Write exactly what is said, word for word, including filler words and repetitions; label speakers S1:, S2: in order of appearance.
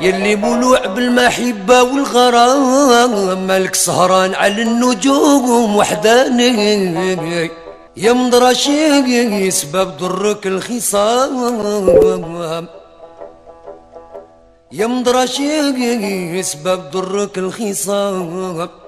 S1: يلي مولوع بالمحبة والغرام، مالك سهران على النجوم وحداني، يا مدرشي سبب ضرك الخصام، يا مدرشي سبب ضرك الخصام.